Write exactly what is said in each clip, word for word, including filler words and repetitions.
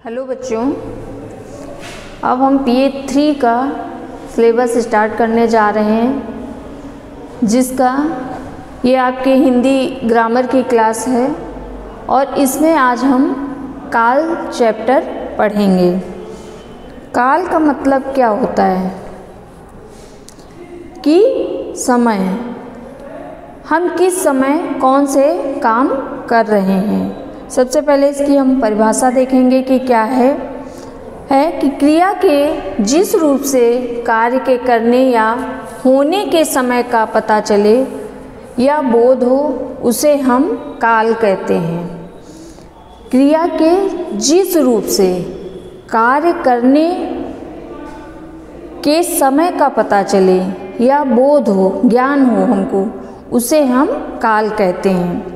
Hello बच्चों, अब हम पी ए थ्री का सिलेबस स्टार्ट करने जा रहे हैं, जिसका ये आपके हिंदी ग्रामर की क्लास है और इसमें आज हम काल चैप्टर पढ़ेंगे। काल का मतलब क्या होता है कि समय, हम किस समय कौन से काम कर रहे हैं। सबसे पहले इसकी हम परिभाषा देखेंगे कि क्या है है कि क्रिया के जिस रूप से कार्य के करने या होने के समय का पता चले या बोध हो, उसे हम काल कहते हैं। क्रिया के जिस रूप से कार्य करने के समय का पता चले या बोध हो, ज्ञान हो हमको, उसे हम काल कहते हैं।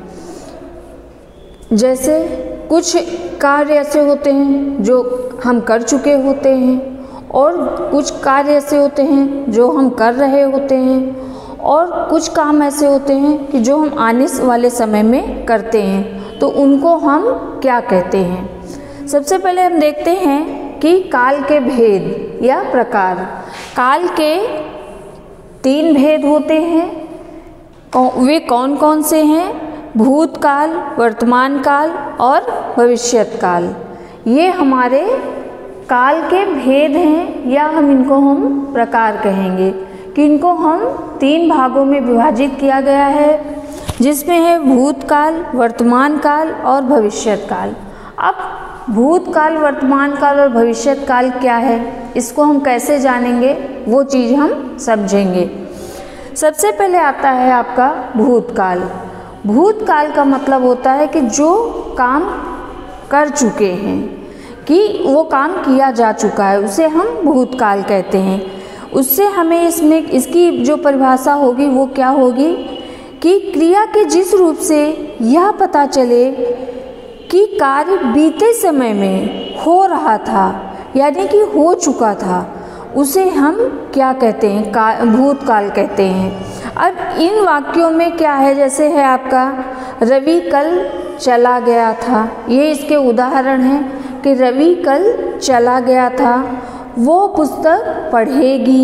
जैसे कुछ कार्य ऐसे होते हैं जो हम कर चुके होते हैं और कुछ कार्य ऐसे होते हैं जो हम कर रहे होते हैं और कुछ काम ऐसे होते हैं कि जो हम आने वाले समय में करते हैं, तो उनको हम क्या कहते हैं। सबसे पहले हम देखते हैं कि काल के भेद या प्रकार। काल के तीन भेद होते हैं, वे कौन कौन से हैं? भूतकाल, वर्तमान काल और भविष्यत काल। ये हमारे काल के भेद हैं, या हम इनको हम प्रकार कहेंगे कि इनको हम तीन भागों में विभाजित किया गया है, जिसमें है भूतकाल, वर्तमान काल और भविष्यत काल। अब भूतकाल, वर्तमान काल और भविष्यत काल क्या है, इसको हम कैसे जानेंगे, वो चीज़ हम समझेंगे। सबसे पहले आता है आपका भूतकाल। भूतकाल का मतलब होता है कि जो काम कर चुके हैं, कि वो काम किया जा चुका है, उसे हम भूतकाल कहते हैं। उससे हमें इसमें इसकी जो परिभाषा होगी वो क्या होगी कि क्रिया के जिस रूप से यह पता चले कि कार्य बीते समय में हो रहा था, यानी कि हो चुका था, उसे हम क्या कहते हैं, का भूतकाल कहते हैं। अब इन वाक्यों में क्या है, जैसे है आपका रवि कल चला गया था, ये इसके उदाहरण हैं कि रवि कल चला गया था, वो पुस्तक पढ़ेगी।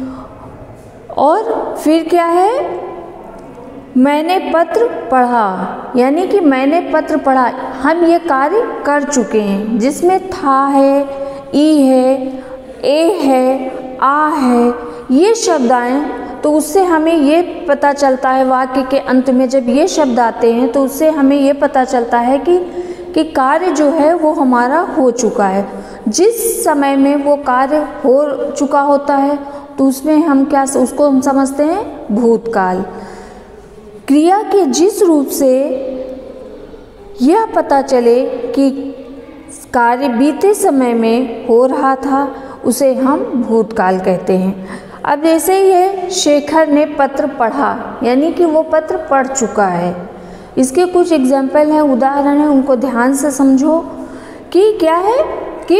और फिर क्या है, मैंने पत्र पढ़ा, यानी कि मैंने पत्र पढ़ा, हम ये कार्य कर चुके हैं, जिसमें था है, ई है, ए है, आ है, ये शब्द आए, तो उससे हमें ये पता चलता है, वाक्य के अंत में जब ये शब्द आते हैं तो उससे हमें ये पता चलता है कि कि कार्य जो है वो हमारा हो चुका है। जिस समय में वो कार्य हो चुका होता है तो उसमें हम क्या उसको हम समझते हैं भूतकाल। क्रिया के जिस रूप से यह पता चले कि कार्य बीते समय में हो रहा था, उसे हम भूतकाल कहते हैं। अब जैसे ही है शेखर ने पत्र पढ़ा, यानी कि वो पत्र पढ़ चुका है। इसके कुछ एग्जाम्पल हैं, उदाहरण हैं, उनको ध्यान से समझो कि क्या है कि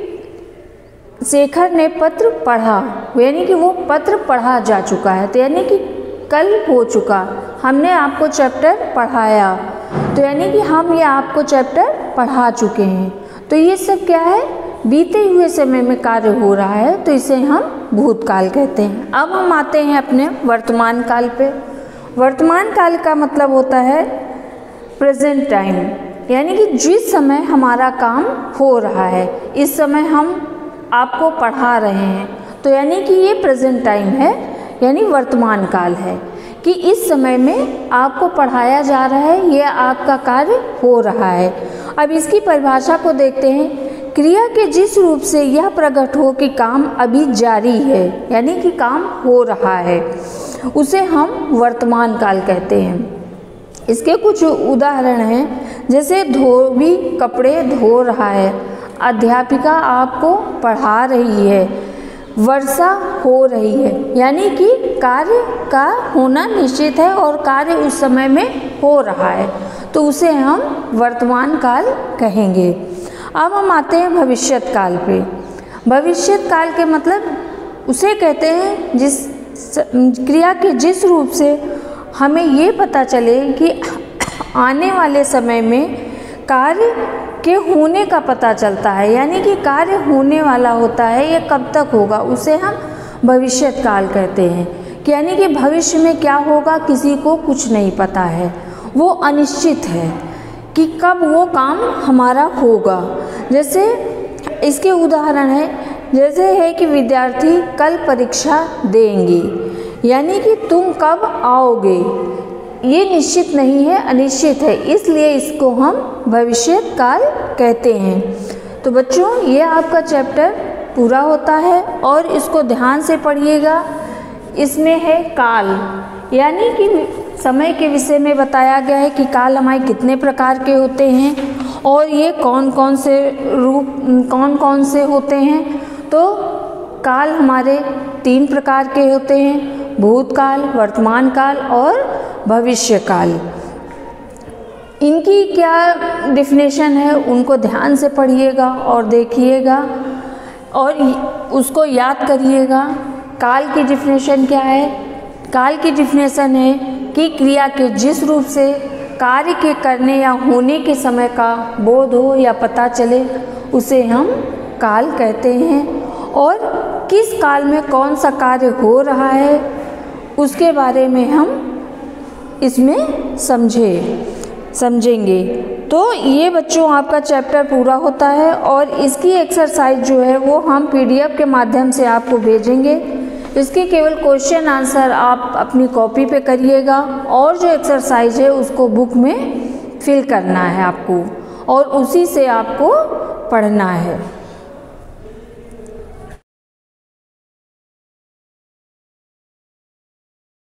शेखर ने पत्र पढ़ा, यानी कि वो पत्र पढ़ा जा चुका है, तो यानी कि कल हो चुका। हमने आपको चैप्टर पढ़ाया, तो यानी कि हम ये आपको चैप्टर पढ़ा चुके हैं। तो ये सब क्या है, बीते हुए समय में कार्य हो रहा है, तो इसे हम भूतकाल कहते हैं। अब हम आते हैं अपने वर्तमान काल पे। वर्तमान काल का मतलब होता है प्रेजेंट टाइम, यानी कि जिस समय हमारा काम हो रहा है, इस समय हम आपको पढ़ा रहे हैं, तो यानी कि ये प्रेजेंट टाइम है, यानी वर्तमान काल है कि इस समय में आपको पढ़ाया जा रहा है, ये आपका कार्य हो रहा है। अब इसकी परिभाषा को देखते हैं। क्रिया के जिस रूप से यह प्रकट हो कि काम अभी जारी है, यानी कि काम हो रहा है, उसे हम वर्तमान काल कहते हैं। इसके कुछ उदाहरण हैं, जैसे धोबी कपड़े धो रहा है, अध्यापिका आपको पढ़ा रही है, वर्षा हो रही है, यानी कि कार्य का होना निश्चित है और कार्य उस समय में हो रहा है, तो उसे हम वर्तमान काल कहेंगे। अब हम आते हैं भविष्यत काल पे। भविष्यत काल के मतलब उसे कहते हैं जिस क्रिया के जिस रूप से हमें ये पता चले कि आने वाले समय में कार्य के होने का पता चलता है, यानी कि कार्य होने वाला होता है, ये कब तक होगा उसे हम भविष्यत काल कहते हैं। यानी कि भविष्य में क्या होगा किसी को कुछ नहीं पता है, वो अनिश्चित है कि कब वो काम हमारा होगा। जैसे इसके उदाहरण है, जैसे है कि विद्यार्थी कल परीक्षा देंगे, यानी कि तुम कब आओगे, ये निश्चित नहीं है, अनिश्चित है, इसलिए इसको हम भविष्यत काल कहते हैं। तो बच्चों ये आपका चैप्टर पूरा होता है और इसको ध्यान से पढ़िएगा। इसमें है काल, यानी कि समय के विषय में बताया गया है कि काल हमारे कितने प्रकार के होते हैं और ये कौन कौन से रूप कौन कौन से होते हैं। तो काल हमारे तीन प्रकार के होते हैं, भूतकाल, वर्तमान काल और भविष्य काल। इनकी क्या डिफिनेशन है उनको ध्यान से पढ़िएगा और देखिएगा और उसको याद करिएगा। काल की डिफिनेशन क्या है? काल की डिफिनेशन है कि क्रिया के जिस रूप से कार्य के करने या होने के समय का बोध हो या पता चले उसे हम काल कहते हैं, और किस काल में कौन सा कार्य हो रहा है उसके बारे में हम इसमें समझे समझेंगे। तो ये बच्चों आपका चैप्टर पूरा होता है और इसकी एक्सरसाइज जो है वो हम पीडीएफ के माध्यम से आपको भेजेंगे। इसके केवल क्वेश्चन आंसर आप अपनी कॉपी पे करिएगा और जो एक्सरसाइज है उसको बुक में फिल करना है आपको और उसी से आपको पढ़ना है।